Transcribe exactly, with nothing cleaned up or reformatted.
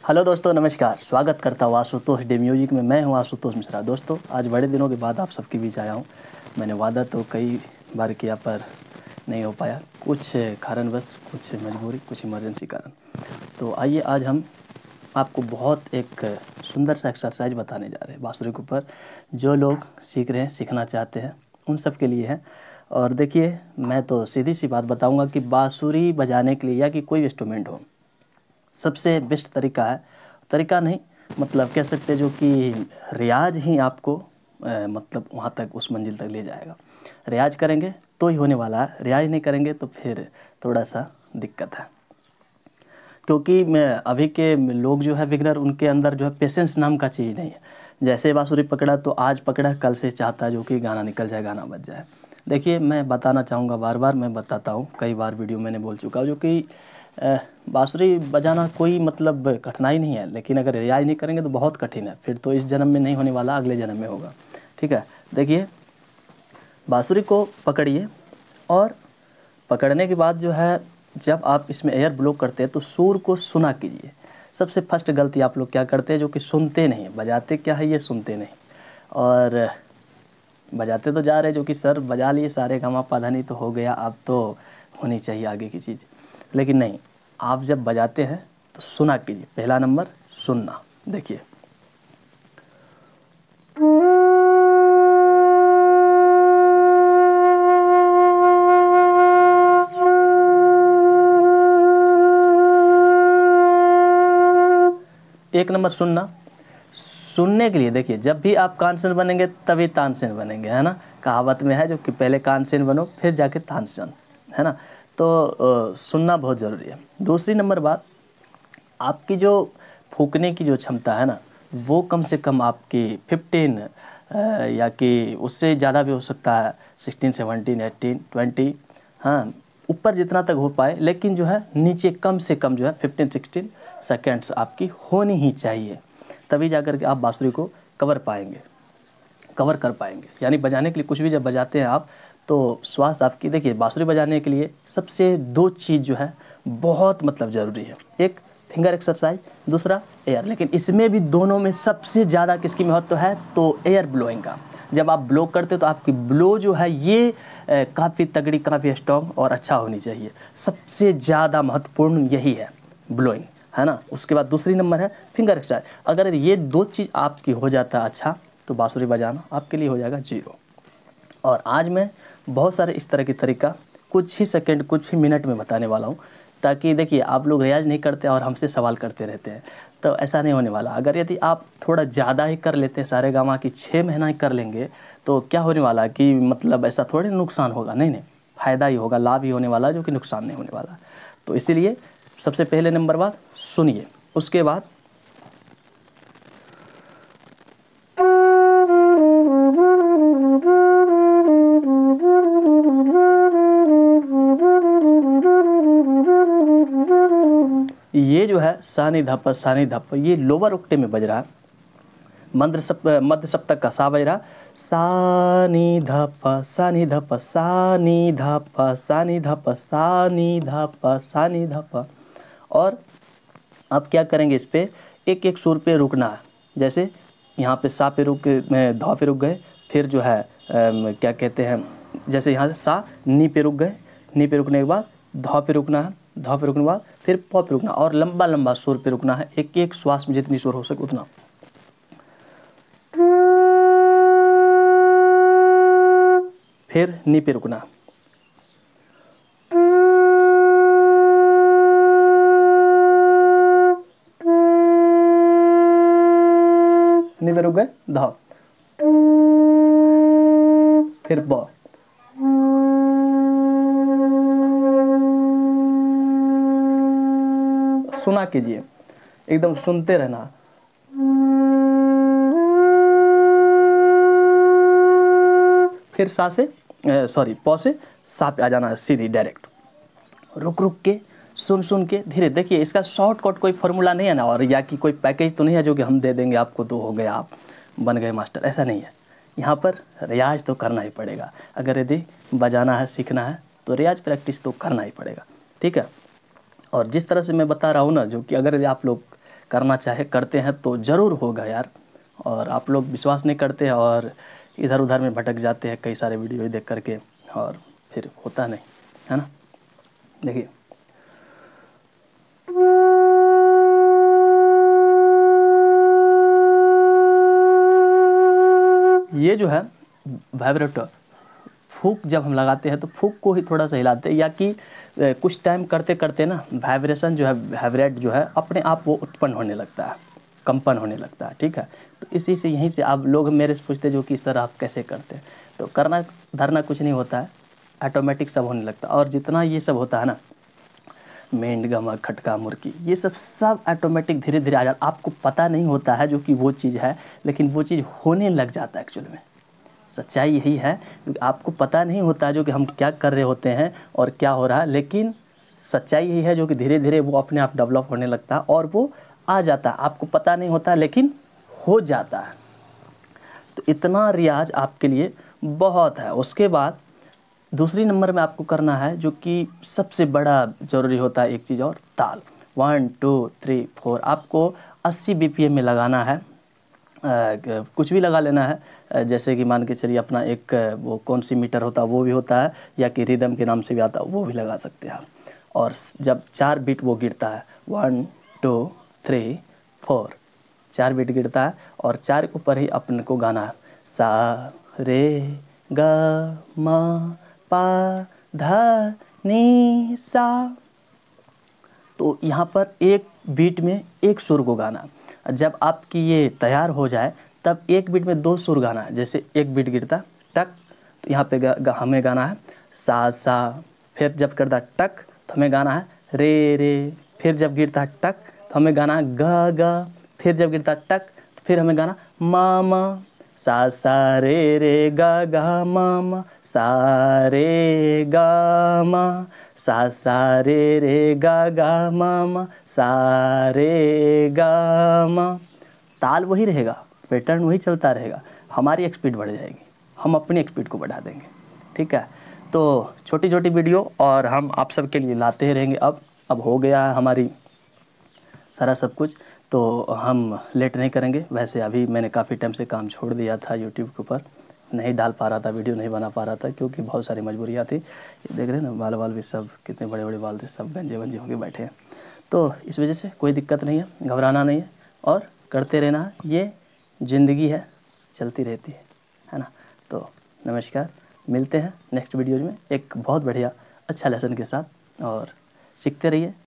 Hello दोस्तों, नमस्कार। स्वागत करता हूँ आशुतोष डे म्यूजिक में। मैं हूँ आशुतोष मिश्रा। दोस्तों, आज बड़े दिनों के बाद आप सबके बीच आया हूँ। मैंने वादा तो कई बार किया पर नहीं हो पाया, कुछ कारणवश, कुछ मजबूरी, कुछ इमरजेंसी कारण। तो आइए आज हम आपको बहुत एक सुंदर सा एक्सरसाइज बताने जा रहे हैं बांसुरी के ऊपर। जो लोग सीख रहे हैं, सीखना चाहते हैं, उन सब के लिए है। और देखिए, मैं तो सीधी सी बात बताऊँगा कि बांसुरी बजाने के लिए या कि कोई इंस्ट्रूमेंट हो, सबसे बेस्ट तरीका है, तरीका नहीं मतलब कह सकते हैं, जो कि रियाज ही आपको आ, मतलब वहाँ तक, उस मंजिल तक ले जाएगा। रियाज करेंगे तो ही होने वाला है, रियाज नहीं करेंगे तो फिर थोड़ा सा दिक्कत है। क्योंकि मैं अभी के लोग जो है बिगनर, उनके अंदर जो है पेशेंस नाम का चीज़ नहीं है। जैसे बांसुरी पकड़ा तो आज पकड़ा, कल से चाहता है जो कि गाना निकल जाए, गाना बज जाए। देखिए, मैं बताना चाहूँगा, बार बार मैं बताता हूँ, कई बार वीडियो मैंने बोल चुका हूँ, जो कि बांसुरी बजाना कोई मतलब कठिनाई नहीं है, लेकिन अगर रियाज नहीं करेंगे तो बहुत कठिन है। फिर तो इस जन्म में नहीं होने वाला, अगले जन्म में होगा। ठीक है, देखिए, बांसुरी को पकड़िए और पकड़ने के बाद जो है, जब आप इसमें एयर ब्लो करते हैं तो सुर को सुना कीजिए। सबसे फर्स्ट गलती आप लोग क्या करते हैं, जो कि सुनते नहीं, बजाते क्या है ये सुनते नहीं, और बजाते तो जा रहे जो कि सर बजा लिए सारे गामा पाधा नहीं तो हो गया, अब तो होनी चाहिए आगे की चीज़। लेकिन नहीं, आप जब बजाते हैं तो सुना कीजिए। पहला नंबर सुनना। देखिए, एक नंबर सुनना। सुनने के लिए देखिए, जब भी आप कानसेन बनेंगे तभी तानसेन बनेंगे, है ना। कहावत में है जो कि पहले कानसेन बनो फिर जाके तानसेन, है ना। तो आ, सुनना बहुत ज़रूरी है। दूसरी नंबर बात, आपकी जो फूंकने की जो क्षमता है ना, वो कम से कम आपकी फिफ्टीन या कि उससे ज़्यादा भी हो सकता है, सिक्सटीन, सेवनटीन, एटीन, ट्वेंटी, हाँ, ऊपर जितना तक हो पाए, लेकिन जो है नीचे कम से कम जो है फिफ्टीन सिक्सटीन सेकेंड्स आपकी होनी ही चाहिए। तभी जाकर के आप बांसुरी को कवर पाएंगे, कवर कर पाएंगे। यानी बजाने के लिए कुछ भी जब बजाते हैं आप, तो श्वास आपकी, देखिए, बांसुरी बजाने के लिए सबसे दो चीज़ जो है बहुत मतलब ज़रूरी है। एक फिंगर एक्सरसाइज, दूसरा एयर। लेकिन इसमें भी दोनों में सबसे ज़्यादा किसकी महत्व है, तो एयर ब्लोइंग का। जब आप ब्लो करते तो आपकी ब्लो जो है ये काफ़ी तगड़ी, काफ़ी स्ट्रॉन्ग और अच्छा होनी चाहिए। सबसे ज़्यादा महत्वपूर्ण यही है, ब्लोइंग, है ना। उसके बाद दूसरी नंबर है फिंगर एक्सरसाइज। अगर ये दो चीज़ आपकी हो जाता है अच्छा, तो बांसुरी बजाना आपके लिए हो जाएगा जीरो। और आज मैं बहुत सारे इस तरह की तरीका कुछ ही सेकंड, कुछ ही मिनट में बताने वाला हूँ, ताकि देखिए, आप लोग रियाज नहीं करते और हमसे सवाल करते रहते हैं, तो ऐसा नहीं होने वाला। अगर यदि आप थोड़ा ज़्यादा ही कर लेते हैं, सारे गामा की छः महीना ही कर लेंगे, तो क्या होने वाला कि मतलब ऐसा थोड़ी नुकसान होगा, नहीं नहीं, फ़ायदा ही होगा, लाभ ही होने वाला, जो कि नुकसान नहीं होने वाला। तो इसीलिए सबसे पहले नंबर बात सुनिए। उसके बाद ये जो है सानी धप सानी धप, ये लोअर ऑक्टेव में बज रहा है। मंद्र सप मध्य सप्तक का सा बज रहा, सानी धप सानी धप सानी धप सानी धप सानी धप सानी धप। और आप क्या करेंगे, इस पे एक एक सुर पे रुकना है। जैसे यहाँ पे सा पे रुक, धा पे रुक गए, फिर जो है आ, क्या कहते हैं, जैसे यहाँ से सा नी पे रुक गए, नी पे रुकने के बाद धा पे रुकना है, धा पे रुकने के बाद फिर प पे रुकना, और लंबा लंबा सुर पे रुकना है, एक एक श्वास में जितनी सुर हो सके उतना। फिर नी पे रुकना, नी पे रुक गए, धा, फिर ब, सुना कीजिए, एकदम सुनते रहना। फिर सा से सॉरी प से सा पे आ जाना है सीधी डायरेक्ट, रुक रुक के, सुन सुन के, धीरे। देखिए, इसका शॉर्टकट कोई फार्मूला नहीं है ना, और या कि कोई पैकेज तो नहीं है जो कि हम दे देंगे आपको तो हो गया, आप बन गए मास्टर, ऐसा नहीं है। यहाँ पर रियाज तो करना ही पड़ेगा। अगर यदि बजाना है, सीखना है, तो रियाज प्रैक्टिस तो करना ही पड़ेगा। ठीक है। और जिस तरह से मैं बता रहा हूँ ना, जो कि अगर आप लोग करना चाहे करते हैं तो ज़रूर होगा यार। और आप लोग विश्वास नहीं करते और इधर उधर में भटक जाते हैं कई सारे वीडियो देख करके, और फिर होता नहीं है ना। देखिए ये जो है वाइब्रेटर, फूक जब हम लगाते हैं तो फूक को ही थोड़ा सा हिलाते हैं, या कि कुछ टाइम करते करते ना वाइब्रेशन जो है, वाइब्रेट जो है अपने आप वो उत्पन्न होने लगता है, कंपन होने लगता है, ठीक है। तो इसी से यहीं से आप लोग मेरे से पूछते जो कि सर आप कैसे करते हैं, तो करना धरना कुछ नहीं होता है, ऑटोमेटिक सब होने लगता है। और जितना ये सब होता है ना, मेंढ गमक खटका मुर्गी, ये सब सब ऑटोमेटिक धीरे धीरे आ जाता, आपको पता नहीं होता है जो कि वो चीज़ है, लेकिन वो चीज़ होने लग जाता है। एक्चुअल में सच्चाई यही है, क्योंकि आपको पता नहीं होता जो कि हम क्या कर रहे होते हैं और क्या हो रहा है, लेकिन सच्चाई यही है जो कि धीरे धीरे वो अपने आप डेवलप होने लगता है और वो आ जाता है। आपको पता नहीं होता लेकिन हो जाता है। तो इतना रियाज आपके लिए बहुत है। उसके बाद दूसरी नंबर में आपको करना है जो कि सबसे बड़ा ज़रूरी होता है एक चीज़ और, ताल। वन टू थ्री फोर आपको अस्सी बी पी एम में लगाना है। आ, कुछ भी लगा लेना है, जैसे कि मान के चलिए अपना एक वो कौन सी मीटर होता है वो भी होता है, या कि रिदम के नाम से भी आता है, वो भी लगा सकते हैं आप। और जब चार बीट वो गिरता है, वन टू थ्री फोर, चार बीट गिरता है और चार के ऊपर ही अपने को गाना है सा रे ग म पा धा नी सा। तो यहाँ पर एक बीट में एक सुर को गाना। जब आपकी ये तैयार हो जाए तब एक बीट में दो सुर गाना है। जैसे एक बीट गिरता टक, तो यहाँ पे गा, गा, हमें गाना है सा सा। फिर जब करता टक तो हमें गाना है रे रे। फिर जब गिरता टक तो हमें गाना है गा गा। फिर जब गिरता टक तो फिर हमें गाना मा मा। सा सा रे रे गा गा मा मा, सा रे गा मा, सा सा रे रे गा गा मा मा, सा रे गा मा। ताल वही रहेगा, पैटर्न वही चलता रहेगा, हमारी स्पीड बढ़ जाएगी, हम अपनी स्पीड को बढ़ा देंगे, ठीक है। तो छोटी छोटी वीडियो और हम आप सबके लिए लाते ही रहेंगे। अब अब हो गया है हमारी सारा सब कुछ, तो हम लेट नहीं करेंगे। वैसे अभी मैंने काफ़ी टाइम से काम छोड़ दिया था, यूट्यूब के ऊपर नहीं डाल पा रहा था, वीडियो नहीं बना पा रहा था, क्योंकि बहुत सारी मजबूरियाँ थी। ये देख रहे हैं ना, बाल बाल भी सब कितने बड़े बड़े बाल थे, सब गंजे वंजे होके बैठे हैं। तो इस वजह से कोई दिक्कत नहीं है, घबराना नहीं है और करते रहना है। ये ज़िंदगी है, चलती रहती है, है ना। तो नमस्कार, मिलते हैं नेक्स्ट वीडियोज़ में एक बहुत बढ़िया अच्छा लेसन के साथ, और सीखते रहिए।